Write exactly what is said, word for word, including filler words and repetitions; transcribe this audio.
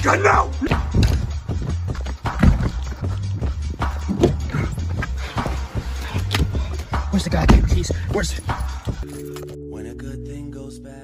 gun now! Where's the goddamn keys? Where's it? When a good thing goes bad.